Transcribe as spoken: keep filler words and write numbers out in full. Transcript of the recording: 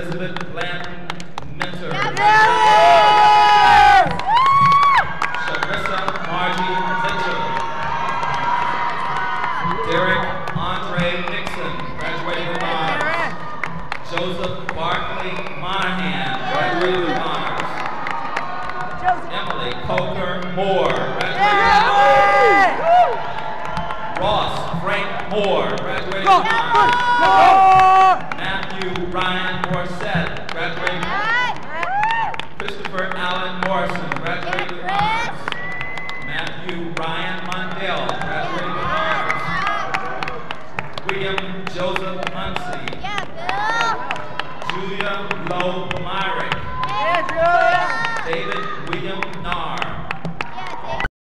Elizabeth Blanton Minter. Sharissa Margie Mitchell. Derek Andre Nixon, graduating with honors. Joseph Barkley Monahan, graduating with honors. Emily Coker Moore, graduating with honors. Ross Frank Moore, graduating with honors.